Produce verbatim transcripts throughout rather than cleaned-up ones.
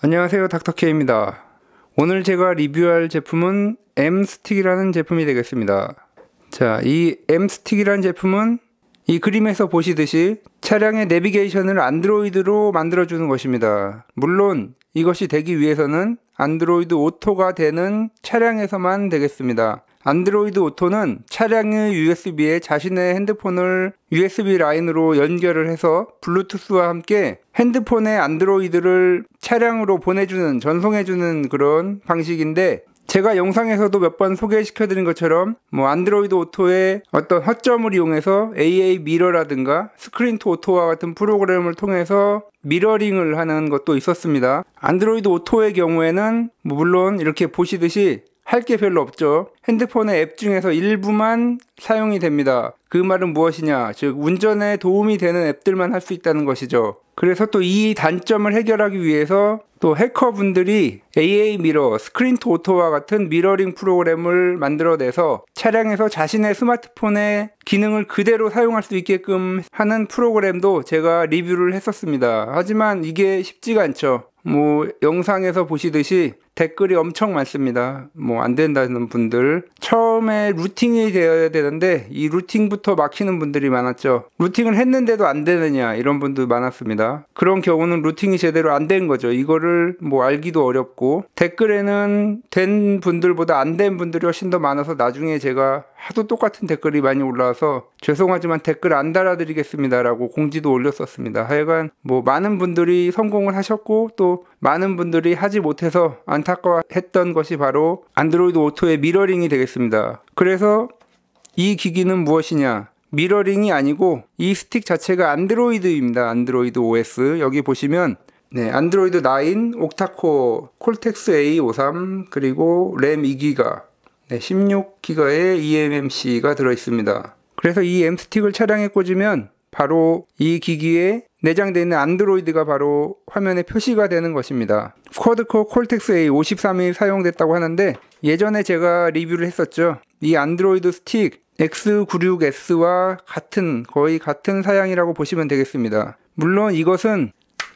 안녕하세요, 닥터케이입니다. 오늘 제가 리뷰할 제품은 엠스틱이라는 제품이 되겠습니다. 자, 이 엠스틱이라는 제품은 이 그림에서 보시듯이 차량의 내비게이션을 안드로이드로 만들어주는 것입니다. 물론 이것이 되기 위해서는 안드로이드 오토가 되는 차량에서만 되겠습니다. 안드로이드 오토는 차량의 유에스비에 자신의 핸드폰을 유에스비 라인으로 연결을 해서 블루투스와 함께 핸드폰의 안드로이드를 차량으로 보내주는, 전송해주는 그런 방식인데, 제가 영상에서도 몇 번 소개시켜드린 것처럼 뭐 안드로이드 오토의 어떤 허점을 이용해서 에이에이 미러라든가 스크린 투 오토와 같은 프로그램을 통해서 미러링을 하는 것도 있었습니다. 안드로이드 오토의 경우에는 뭐 물론 이렇게 보시듯이 할 게 별로 없죠. 핸드폰의 앱 중에서 일부만 사용이 됩니다. 그 말은 무엇이냐? 즉 운전에 도움이 되는 앱들만 할 수 있다는 것이죠. 그래서 또 이 단점을 해결하기 위해서 또 해커분들이 에이에이 미러, 스크린 투 오토와 같은 미러링 프로그램을 만들어내서 차량에서 자신의 스마트폰의 기능을 그대로 사용할 수 있게끔 하는 프로그램도 제가 리뷰를 했었습니다. 하지만 이게 쉽지가 않죠. 뭐 영상에서 보시듯이 댓글이 엄청 많습니다. 뭐 안 된다는 분들, 처음에 루팅이 되어야 되는데 이 루팅부터 막히는 분들이 많았죠. 루팅을 했는데도 안 되느냐, 이런 분도 많았습니다. 그런 경우는 루팅이 제대로 안 된 거죠. 이거를 뭐 알기도 어렵고, 댓글에는 된 분들보다 안 된 분들이 훨씬 더 많아서 나중에 제가 하도 똑같은 댓글이 많이 올라와서 죄송하지만 댓글 안 달아드리겠습니다 라고 공지도 올렸었습니다. 하여간 뭐 많은 분들이 성공을 하셨고, 또 많은 분들이 하지 못해서 안타까워했던 것이 바로 안드로이드 오토의 미러링이 되겠습니다. 그래서 이 기기는 무엇이냐? 미러링이 아니고 이 스틱 자체가 안드로이드입니다. 안드로이드 오에스. 여기 보시면 네, 안드로이드 나인, 옥타코어, 콜텍스 에이 오십삼, 그리고 램 이 기가, 네, 십육 기가의 이엠엠씨가 들어있습니다. 그래서 이 엠스틱을 차량에 꽂으면 바로 이 기기에 내장되어 있는 안드로이드가 바로 화면에 표시가 되는 것입니다. 쿼드코어 콜텍스 에이 오십삼이 사용됐다고 하는데, 예전에 제가 리뷰를 했었죠. 이 안드로이드 스틱 엑스 구십육 에스와 같은, 거의 같은 사양이라고 보시면 되겠습니다. 물론 이것은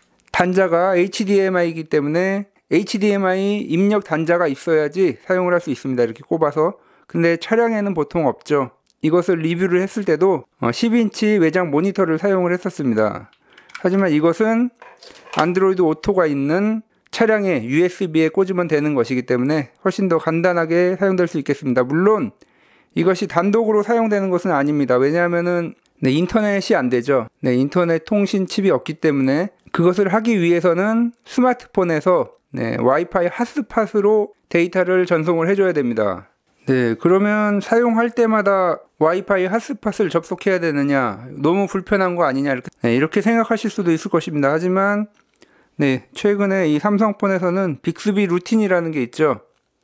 단자가 에이치디엠아이이기 때문에 에이치디엠아이 입력 단자가 있어야지 사용을 할 수 있습니다. 이렇게 꼽아서. 근데 차량에는 보통 없죠. 이것을 리뷰를 했을 때도 십 인치 외장 모니터를 사용을 했었습니다. 하지만 이것은 안드로이드 오토가 있는 차량에 유에스비에 꽂으면 되는 것이기 때문에 훨씬 더 간단하게 사용될 수 있겠습니다. 물론 이것이 단독으로 사용되는 것은 아닙니다. 왜냐하면은 네, 인터넷이 안 되죠. 네, 인터넷 통신 칩이 없기 때문에 그것을 하기 위해서는 스마트폰에서 네, 와이파이 핫스팟으로 데이터를 전송을 해줘야 됩니다. 네, 그러면 사용할 때마다 와이파이 핫스팟을 접속해야 되느냐, 너무 불편한 거 아니냐, 이렇게, 네, 이렇게 생각하실 수도 있을 것입니다. 하지만 네, 최근에 이 삼성폰에서는 빅스비 루틴이라는 게 있죠.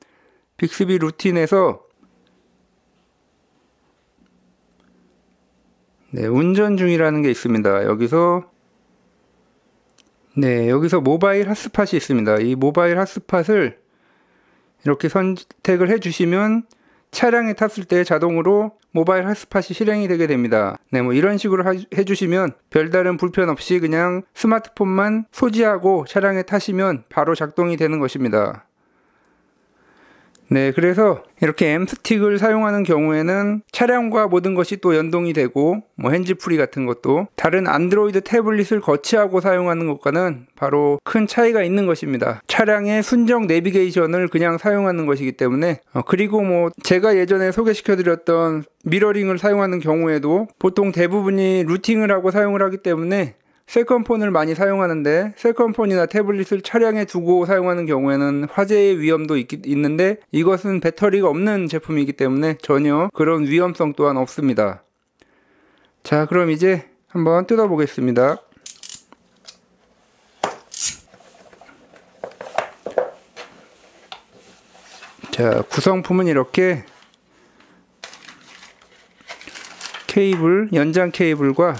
빅스비 루틴에서 네, 운전 중이라는 게 있습니다. 여기서 네, 여기서 모바일 핫스팟이 있습니다. 이 모바일 핫스팟을 이렇게 선택을 해주시면 차량에 탔을 때 자동으로 모바일 핫스팟이 실행이 되게 됩니다. 네, 뭐 이런 식으로 하, 해주시면 별다른 불편 없이 그냥 스마트폰만 소지하고 차량에 타시면 바로 작동이 되는 것입니다. 네, 그래서 이렇게 엠스틱을 사용하는 경우에는 차량과 모든 것이 또 연동이 되고, 뭐 핸즈프리 같은 것도 다른 안드로이드 태블릿을 거치하고 사용하는 것과는 바로 큰 차이가 있는 것입니다. 차량의 순정 내비게이션을 그냥 사용하는 것이기 때문에, 어, 그리고 뭐 제가 예전에 소개시켜드렸던 미러링을 사용하는 경우에도 보통 대부분이 루팅을 하고 사용을 하기 때문에 셀컴폰을 많이 사용하는데, 셀컴폰이나 태블릿을 차량에 두고 사용하는 경우에는 화재의 위험도 있, 있는데 이것은 배터리가 없는 제품이기 때문에 전혀 그런 위험성 또한 없습니다. 자, 그럼 이제 한번 뜯어 보겠습니다. 자, 구성품은 이렇게 케이블, 연장 케이블과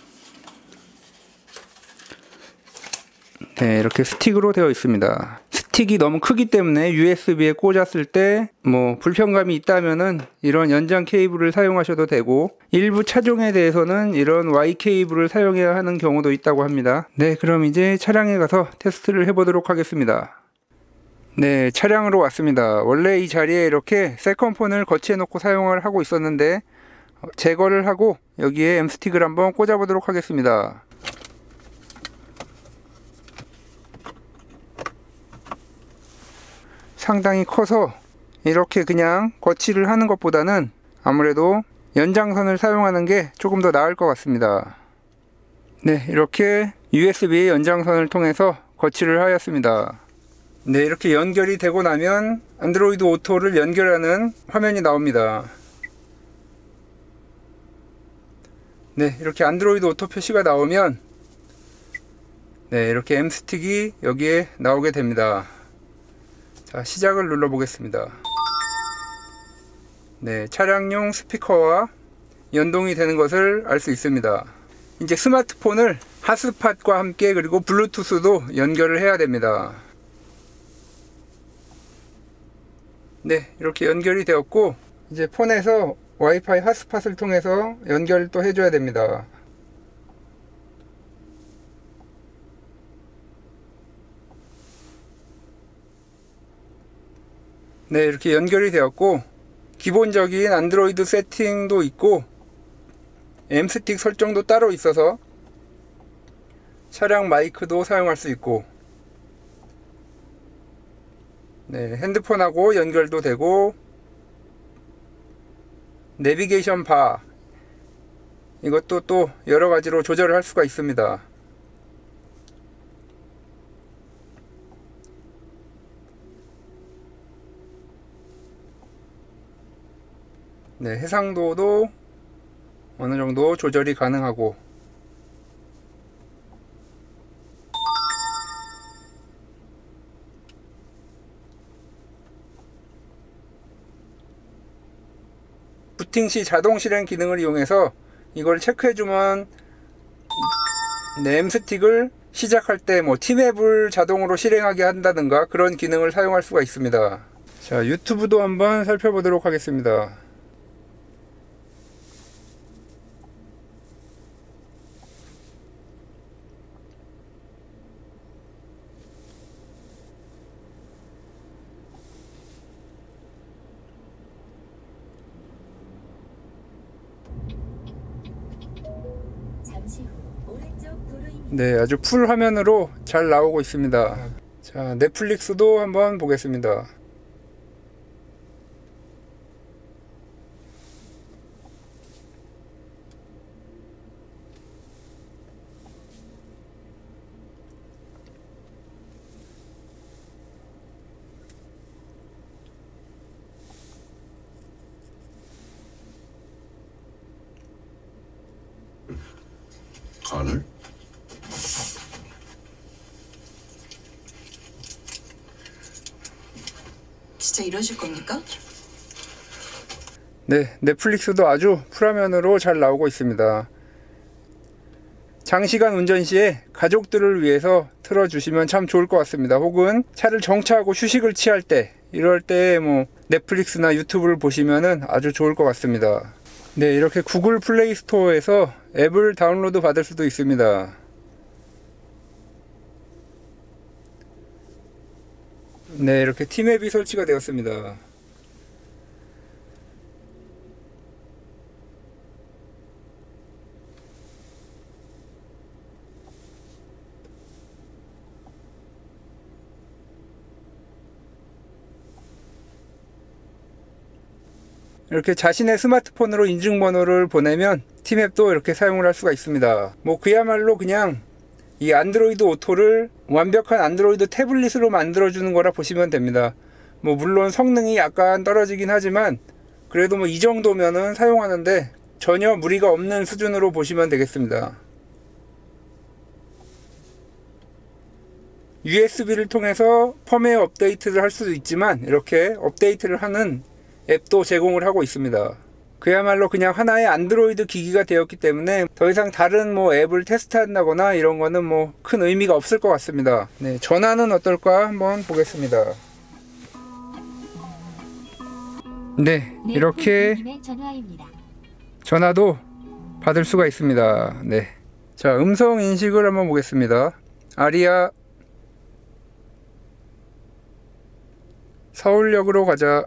네, 이렇게 스틱으로 되어 있습니다. 스틱이 너무 크기 때문에 유에스비에 꽂았을 때 뭐 불편감이 있다면은 이런 연장 케이블을 사용하셔도 되고, 일부 차종에 대해서는 이런 Y 케이블을 사용해야 하는 경우도 있다고 합니다. 네, 그럼 이제 차량에 가서 테스트를 해보도록 하겠습니다. 네, 차량으로 왔습니다. 원래 이 자리에 이렇게 세컨폰을 거치해 놓고 사용을 하고 있었는데 제거를 하고 여기에 M스틱을 한번 꽂아 보도록 하겠습니다. 상당히 커서 이렇게 그냥 거치를 하는 것보다는 아무래도 연장선을 사용하는 게 조금 더 나을 것 같습니다. 네, 이렇게 유에스비 연장선을 통해서 거치를 하였습니다. 네, 이렇게 연결이 되고 나면 안드로이드 오토를 연결하는 화면이 나옵니다. 네, 이렇게 안드로이드 오토 표시가 나오면 네, 이렇게 M스틱이 여기에 나오게 됩니다. 자, 시작을 눌러 보겠습니다. 네, 차량용 스피커와 연동이 되는 것을 알 수 있습니다. 이제 스마트폰을 핫스팟과 함께 그리고 블루투스도 연결을 해야 됩니다. 네, 이렇게 연결이 되었고 이제 폰에서 와이파이 핫스팟을 통해서 연결을 또 해줘야 됩니다. 네, 이렇게 연결이 되었고 기본적인 안드로이드 세팅도 있고 M스틱 설정도 따로 있어서 차량 마이크도 사용할 수 있고, 네, 핸드폰하고 연결도 되고, 내비게이션 바 이것도 또 여러가지로 조절을 할 수가 있습니다. 네, 해상도도 어느정도 조절이 가능하고, 부팅 시 자동 실행 기능을 이용해서 이걸 체크해주면 네, M스틱을 시작할 때 뭐 티맵을 자동으로 실행하게 한다든가 그런 기능을 사용할 수가 있습니다. 자, 유튜브도 한번 살펴보도록 하겠습니다. 네, 아주 풀 화면으로 잘 나오고 있습니다. 자, 넷플릭스도 한번 보겠습니다. 간을? 진짜 이러실 겁니까? 네, 넷플릭스도 아주 풀화면으로 잘 나오고 있습니다. 장시간 운전 시에 가족들을 위해서 틀어주시면 참 좋을 것 같습니다. 혹은 차를 정차하고 휴식을 취할 때, 이럴 때 뭐 넷플릭스나 유튜브를 보시면은 아주 좋을 것 같습니다. 네, 이렇게 구글 플레이 스토어에서 앱을 다운로드 받을 수도 있습니다. 네, 이렇게 티맵이 설치가 되었습니다. 이렇게 자신의 스마트폰으로 인증번호를 보내면 티맵도 이렇게 사용을 할 수가 있습니다. 뭐 그야말로 그냥 이 안드로이드 오토를 완벽한 안드로이드 태블릿으로 만들어주는 거라 보시면 됩니다. 뭐 물론 성능이 약간 떨어지긴 하지만 그래도 뭐 이 정도면은 사용하는데 전혀 무리가 없는 수준으로 보시면 되겠습니다. 유에스비를 통해서 펌웨어 업데이트를 할 수도 있지만 이렇게 업데이트를 하는 앱도 제공을 하고 있습니다. 그야말로 그냥 하나의 안드로이드 기기가 되었기 때문에 더 이상 다른 뭐 앱을 테스트한다거나 이런 거는 뭐 큰 의미가 없을 것 같습니다. 네, 전화는 어떨까 한번 보겠습니다. 네, 이렇게 전화도 받을 수가 있습니다. 네. 자, 음성 인식을 한번 보겠습니다. 아리아, 서울역으로 가자.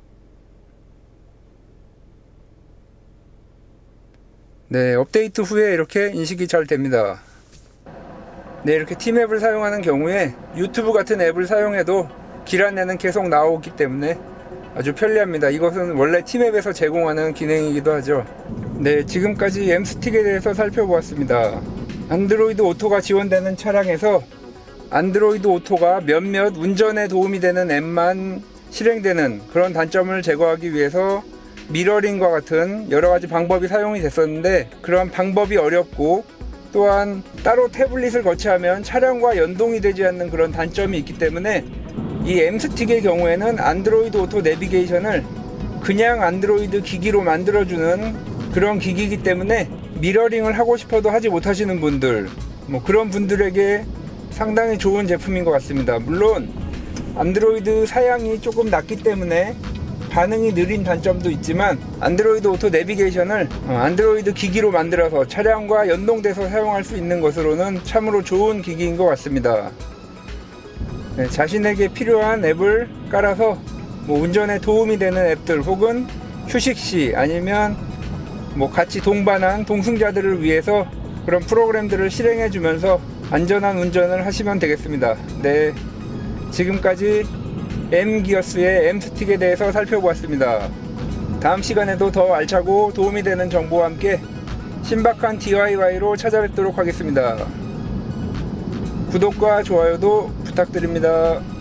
네, 업데이트 후에 이렇게 인식이 잘 됩니다. 네, 이렇게 팀앱을 사용하는 경우에 유튜브 같은 앱을 사용해도 길 안내는 계속 나오기 때문에 아주 편리합니다. 이것은 원래 팀앱에서 제공하는 기능이기도 하죠. 네, 지금까지 엠스틱에 대해서 살펴보았습니다. 안드로이드 오토가 지원되는 차량에서 안드로이드 오토가 몇몇 운전에 도움이 되는 앱만 실행되는 그런 단점을 제거하기 위해서 미러링과 같은 여러가지 방법이 사용이 됐었는데, 그런 방법이 어렵고 또한 따로 태블릿을 거치하면 차량과 연동이 되지 않는 그런 단점이 있기 때문에 이 엠스틱의 경우에는 안드로이드 오토 내비게이션을 그냥 안드로이드 기기로 만들어주는 그런 기기이기 때문에 미러링을 하고 싶어도 하지 못하시는 분들, 뭐 그런 분들에게 상당히 좋은 제품인 것 같습니다. 물론 안드로이드 사양이 조금 낮기 때문에 반응이 느린 단점도 있지만 안드로이드 오토 내비게이션을 안드로이드 기기로 만들어서 차량과 연동돼서 사용할 수 있는 것으로는 참으로 좋은 기기인 것 같습니다. 네, 자신에게 필요한 앱을 깔아서 뭐 운전에 도움이 되는 앱들 혹은 휴식시 아니면 뭐 같이 동반한 동승자들을 위해서 그런 프로그램들을 실행해 주면서 안전한 운전을 하시면 되겠습니다. 네, 지금까지 M기어스의 엠스틱에 대해서 살펴보았습니다. 다음 시간에도 더 알차고 도움이 되는 정보와 함께 신박한 디아이와이로 찾아뵙도록 하겠습니다. 구독과 좋아요도 부탁드립니다.